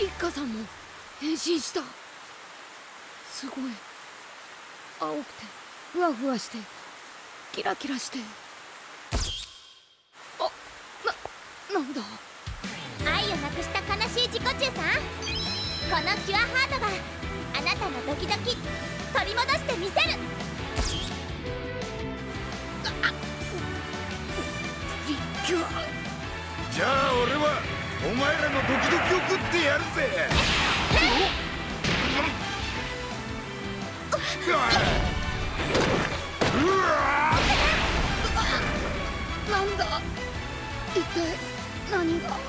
リッカさんも変身した。すごい青くてふわふわしてキラキラして、なんだ。 愛をなくした悲しい自己中さん、このキュアハートがあなたのドキドキ取り戻してみせる。 リッキュア。 じゃあ俺はお前らのドキドキを食ってやるぜ。 なんだ一体何が。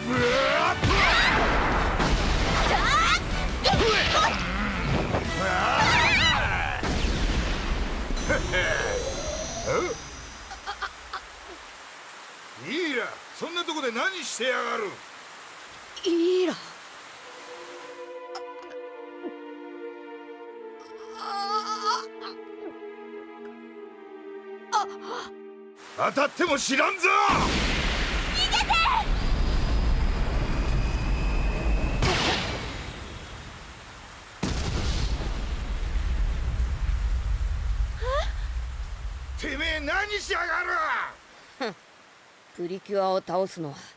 いいや、そんなとこで何してやがる。 いいら。 当たっても知らんぞ。 逃げて。 てめえ何しやがる。 プリキュアを倒すのは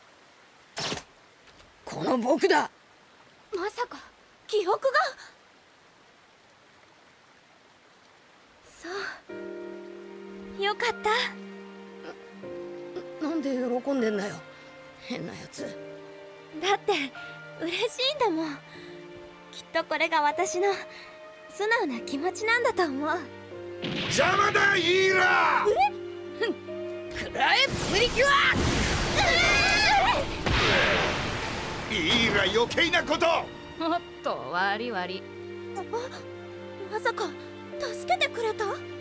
この僕だ。 まさか記憶が。そうよかった。 なんで喜んでんだよ、変なやつ。 だって嬉しいんだもん。きっとこれが私の素直な気持ちなんだと思う。 邪魔だイーラ。 くらえプリキュア。 イーラ余計なこと。 もっと悪い。 まさか助けてくれた？